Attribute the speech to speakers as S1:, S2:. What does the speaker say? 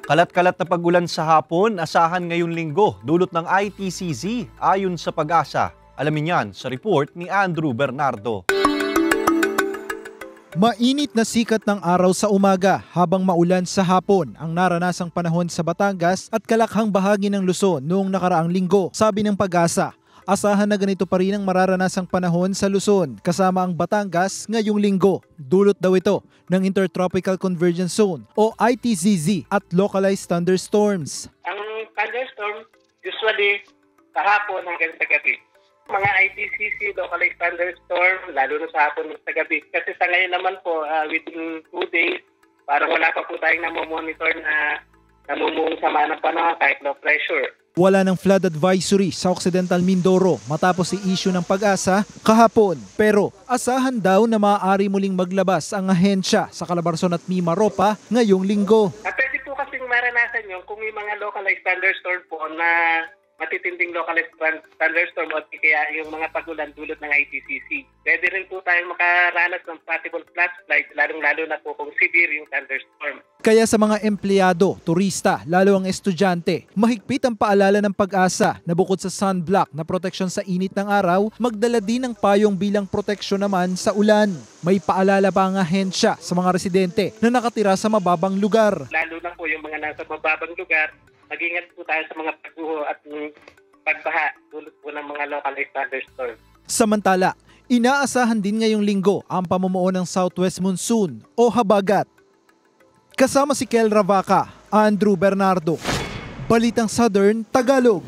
S1: Kalat-kalat na pag-ulan sa hapon, asahan ngayong linggo, dulot ng ITCZ ayon sa Pag-asa. Alamin yan sa report ni Andrew Bernardo.
S2: Mainit na sikat ng araw sa umaga habang maulan sa hapon ang naranasang panahon sa Batangas at kalakhang bahagi ng Luzon noong nakaraang linggo, sabi ng Pag-asa. Asahan na ganito pa rin ang mararanasang panahon sa Luzon kasama ang Batangas ngayong linggo. Dulot daw ito ng Intertropical Convergence Zone o ITCZ at localized thunderstorms.
S3: Ang thunderstorm usually kahapon hanggang sa gabi. Mga ITCZ, localized thunderstorm, lalo na sa hapon at sa gabi. Kasi sa ngayon naman po, within 2 days, parang wala pa po tayong namomonitor na namumuong sama ng panahon kahit low pressure.
S2: Wala ng flood advisory sa Occidental Mindoro matapos i-issue ng Pag-asa kahapon. Pero asahan daw na maaari muling maglabas ang ahensya sa Calabarzon at Mimaropa ngayong linggo.
S3: Pwede po kasing maranasan nyo kung may mga localized thunderstorm po na matitinding localized thunderstorm o kaya yung mga pagulan dulot ng ITCZ. Pwede rin po tayong makaranas ng possible flash flood, lalong-lalo na po kung severe yung thunderstorm.
S2: Kaya sa mga empleyado, turista, lalo ang estudyante, mahigpit ang paalala ng Pag-asa na bukod sa sunblock na proteksyon sa init ng araw, magdala din ng payong bilang proteksyon naman sa ulan. May paalala pa ang ahensya sa mga residente na nakatira sa mababang lugar.
S3: Lalo na po yung mga nasa mababang lugar, mag-ingat po tayo sa mga pagguho at pagbaha dulot po ng mga localized thunderstorm.
S2: Samantala, inaasahan din ngayong linggo ang pamumuo ng Southwest Monsoon o habagat. Kasama si Kel Ravaca, Andrew Bernardo, Balitang Southern Tagalog.